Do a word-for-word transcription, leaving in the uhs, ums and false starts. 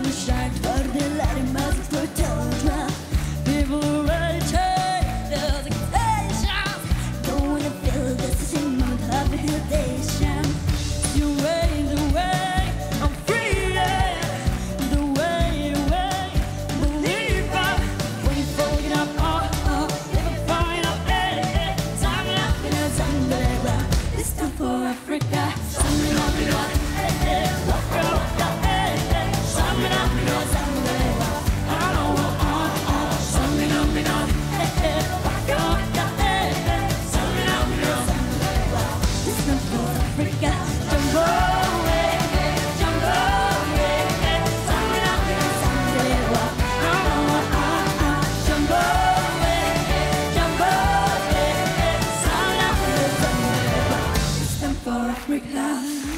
sunshine for the light must go down. People waiting, there's expectations. Don't wanna feel the same amount of hesitation. You way, the way, I'm free, yeah. The way, the way, believe it. When you fold it up, oh, oh, never find out, eh, eh. Time up in a Zambia, this time for Africa. Something up in a, eh, eh, waka, waka, eh, eh. Something up in a Zambia, I don't want, oh, oh. Something up in a, eh, eh, waka, waka, eh, eh. Something up in a Zambia, this time for Africa. Jumbo, eh, eh, jumbo, eh, eh. Something up in a Zambia, I don't want, oh, oh. Jumbo, eh, eh, jumbo, eh, eh. Something up in a Zambia, this time for Africa.